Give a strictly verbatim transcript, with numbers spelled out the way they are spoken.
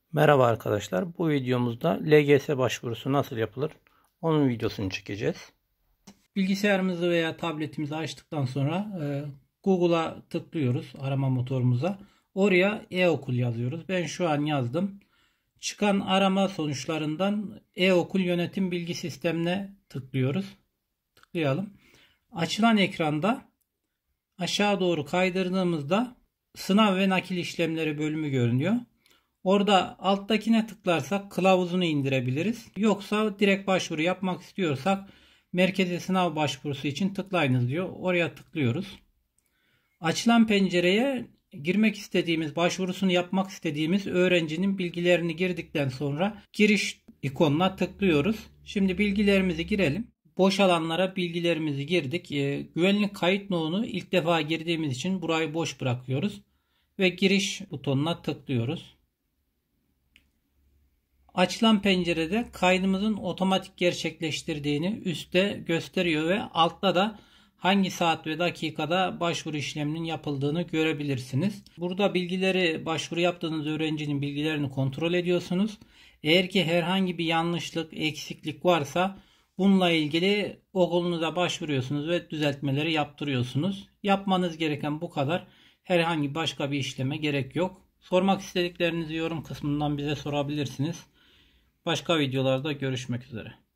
Merhaba arkadaşlar. Bu videomuzda L G S başvurusu nasıl yapılır? Onun videosunu çekeceğiz. Bilgisayarımızı veya tabletimizi açtıktan sonra e, Google'a tıklıyoruz, arama motorumuza. Oraya e-okul yazıyoruz. Ben şu an yazdım. Çıkan arama sonuçlarından e-okul yönetim bilgi sistemine tıklıyoruz. Tıklayalım. Açılan ekranda aşağı doğru kaydırdığımızda sınav ve nakil işlemleri bölümü görünüyor. Orada alttakine tıklarsak kılavuzunu indirebiliriz. Yoksa direkt başvuru yapmak istiyorsak merkezi sınav başvurusu için tıklayınız diyor. Oraya tıklıyoruz. Açılan pencereye girmek istediğimiz, başvurusunu yapmak istediğimiz öğrencinin bilgilerini girdikten sonra giriş ikonuna tıklıyoruz. Şimdi bilgilerimizi girelim. Boş alanlara bilgilerimizi girdik. E, güvenlik kayıt notunu ilk defa girdiğimiz için burayı boş bırakıyoruz. Ve giriş butonuna tıklıyoruz. Açılan pencerede kaydımızın otomatik gerçekleştirdiğini üstte gösteriyor ve altta da hangi saat ve dakikada başvuru işleminin yapıldığını görebilirsiniz. Burada bilgileri, başvuru yaptığınız öğrencinin bilgilerini kontrol ediyorsunuz. Eğer ki herhangi bir yanlışlık, eksiklik varsa bununla ilgili okulunuza başvuruyorsunuz ve düzeltmeleri yaptırıyorsunuz. Yapmanız gereken bu kadar. Herhangi başka bir işleme gerek yok. Sormak istediklerinizi yorum kısmından bize sorabilirsiniz. Başka videolarda görüşmek üzere.